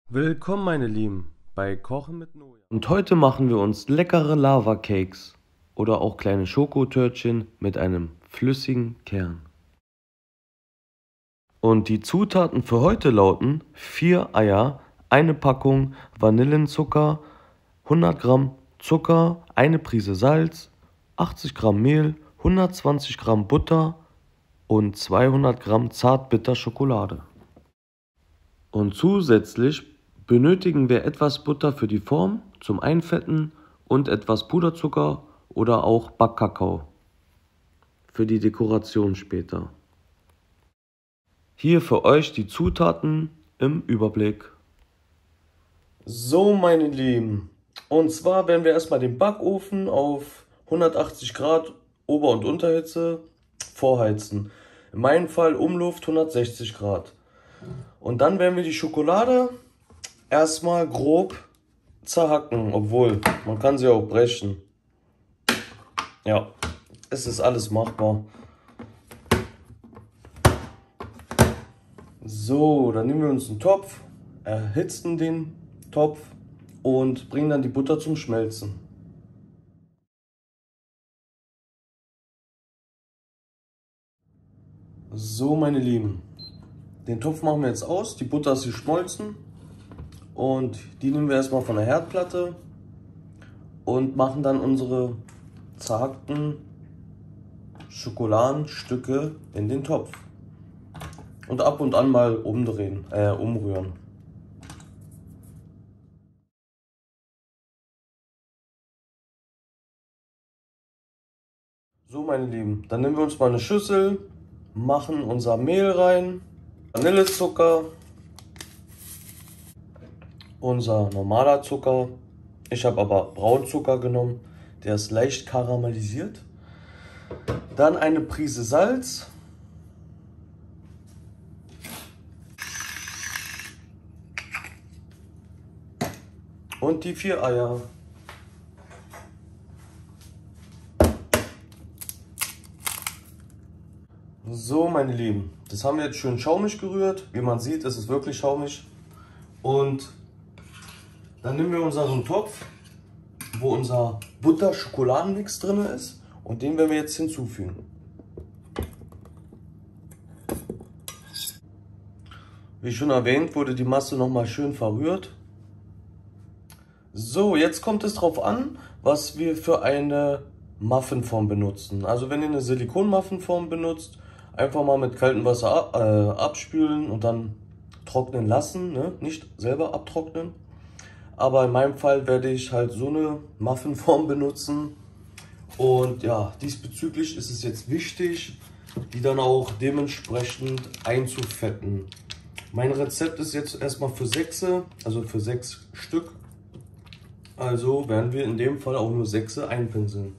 Willkommen, meine Lieben, bei Kochen mit Noja. Und heute machen wir uns leckere Lava-Cakes oder auch kleine Schokotörtchen mit einem flüssigen Kern. Und die Zutaten für heute lauten 4 Eier, eine Packung Vanillenzucker, 100 Gramm Zucker, eine Prise Salz, 80 Gramm Mehl, 120 Gramm Butter und 200 Gramm Zartbitterschokolade. Und zusätzlich benötigen wir etwas Butter für die Form zum Einfetten und etwas Puderzucker oder auch Backkakao für die Dekoration später. Hier für euch die Zutaten im Überblick. So, meine Lieben, und zwar werden wir erstmal den Backofen auf 180 Grad Ober- und Unterhitze vorheizen. In meinem Fall Umluft 160 Grad. Und dann werden wir die Schokolade erstmal grob zerhacken, obwohl man kann sie auch brechen. Ja, es ist alles machbar. So, dann nehmen wir uns einen Topf, erhitzen den Topf und bringen dann die Butter zum Schmelzen. So, meine Lieben, den Topf machen wir jetzt aus. Die Butter ist geschmolzen und die nehmen wir erstmal von der Herdplatte und machen dann unsere zerhackten Schokoladenstücke in den Topf. Und ab und an mal umrühren. So, meine Lieben, dann nehmen wir uns mal eine Schüssel, machen unser Mehl rein, Vanillezucker, unser normaler Zucker. Ich habe aber Braunzucker genommen, der ist leicht karamellisiert. Dann eine Prise Salz. Und die 4 Eier. So, meine Lieben, das haben wir jetzt schön schaumig gerührt. Wie man sieht, ist es wirklich schaumig. Und dann nehmen wir unseren Topf, wo unser Butter-Schokoladenmix drin ist. Und den werden wir jetzt hinzufügen. Wie schon erwähnt, wurde die Masse nochmal schön verrührt. So, jetzt kommt es drauf an, was wir für eine Muffinform benutzen. Also wenn ihr eine Silikon-Muffinform benutzt, einfach mal mit kaltem Wasser abspülen und dann trocknen lassen, ne? Nicht selber abtrocknen. Aber in meinem Fall werde ich halt so eine Muffinform benutzen. Und ja, diesbezüglich ist es jetzt wichtig, die dann auch dementsprechend einzufetten. Mein Rezept ist jetzt erstmal für 6, also für 6 Stück. Also werden wir in dem Fall auch nur 6 einpinseln.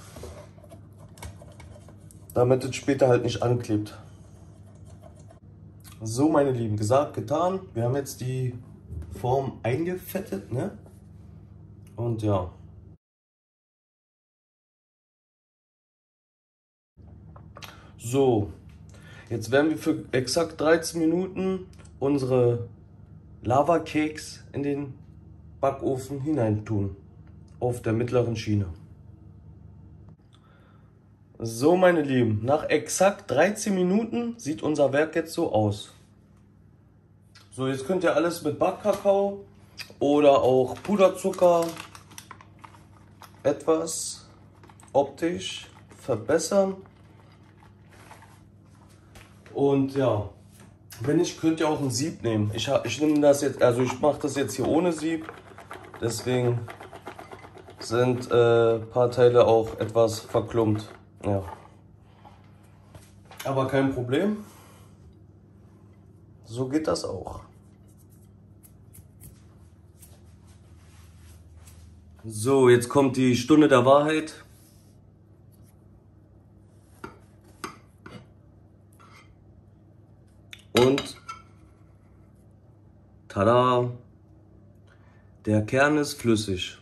Damit es später halt nicht anklebt. So, meine Lieben, gesagt, getan. Wir haben jetzt die Form eingefettet, ne? Und ja. So, jetzt werden wir für exakt 13 Minuten unsere Lava Cakes in den Backofen hineintun. Auf der mittleren Schiene. So, meine Lieben, nach exakt 13 Minuten sieht unser Werk jetzt so aus. So, jetzt könnt ihr alles mit Backkakao oder auch Puderzucker etwas optisch verbessern. Und ja, wenn nicht, könnt ihr auch ein Sieb nehmen. Ich nehme das jetzt, also ich mache das jetzt hier ohne Sieb. Deswegen sind ein paar Teile auch etwas verklumpt. Ja. Aber kein Problem. So geht das auch. So, jetzt kommt die Stunde der Wahrheit. Und tada! Der Kern ist flüssig.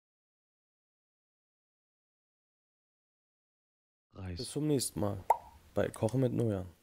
Bis zum nächsten Mal. bei Kochen mit Nojan.